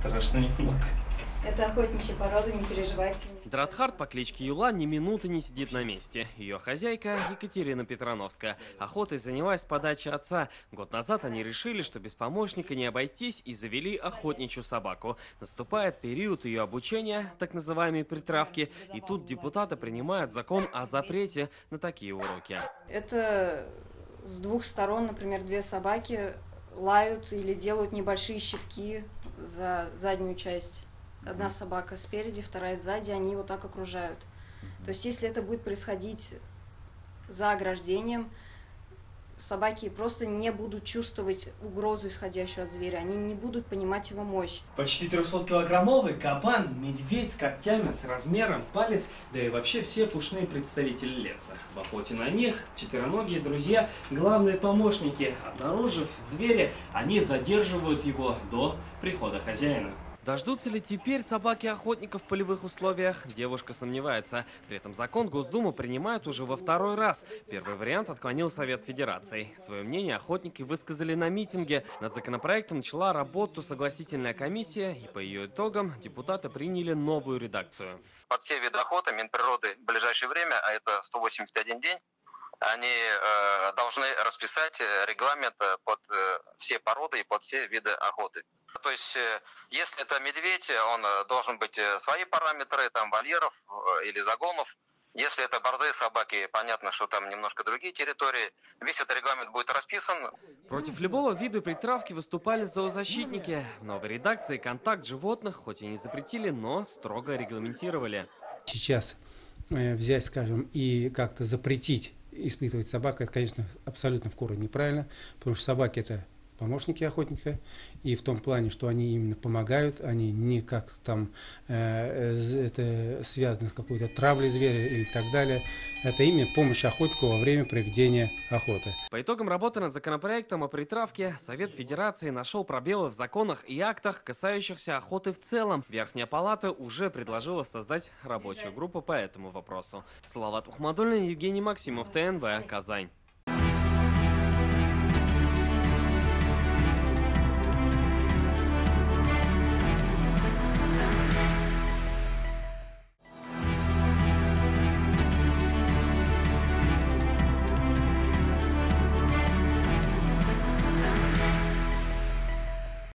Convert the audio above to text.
Страшно немного. Это охотничья порода, не переживайте. Дратхард по кличке Юла ни минуты не сидит на месте. Ее хозяйка Екатерина Петрановская. Охотой занялась с подачи отца. Год назад они решили, что без помощника не обойтись, и завели охотничью собаку. Наступает период ее обучения, так называемые притравки, и тут депутаты принимают закон о запрете на такие уроки. Это с двух сторон, например, две собаки лают или делают небольшие щитки за заднюю часть. Одна собака спереди, вторая сзади, они вот так окружают. То есть если это будет происходить за ограждением, собаки просто не будут чувствовать угрозу, исходящую от зверя, они не будут понимать его мощь. Почти 300-килограммовый кабан, медведь с когтями с размером палец, да и вообще все пушные представители леса. В охоте на них четвероногие друзья, главные помощники. Обнаружив зверя, они задерживают его до прихода хозяина. Дождутся ли теперь собаки охотников в полевых условиях? Девушка сомневается. При этом закон Госдума принимает уже во второй раз. Первый вариант отклонил Совет Федерации. Свое мнение охотники высказали на митинге. Над законопроектом начала работу согласительная комиссия, и по ее итогам депутаты приняли новую редакцию. Под все виды охоты Минприроды в ближайшее время, а это 181 день, они должны расписать регламент под все породы и под все виды охоты. То есть, если это медведь, он должен быть свои параметры, там вольеров или загонов. Если это борзые собаки, понятно, что там немножко другие территории. Весь этот регламент будет расписан. Против любого вида притравки выступали зоозащитники. В новой редакции контакт животных хоть и не запретили, но строго регламентировали. Сейчас взять, скажем, и как-то запретить испытывать собаку, это, конечно, абсолютно в корне неправильно, потому что собаки – это помощники охотника, и в том плане, что они именно помогают, они не как там это связано с какой-то травлей зверя или так далее. Это именно помощь охотнику во время проведения охоты. По итогам работы над законопроектом о притравке Совет Федерации нашел пробелы в законах и актах, касающихся охоты в целом. Верхняя палата уже предложила создать рабочую группу по этому вопросу. Салават Ухмадуллин, Евгений Максимов, ТНВ, Казань.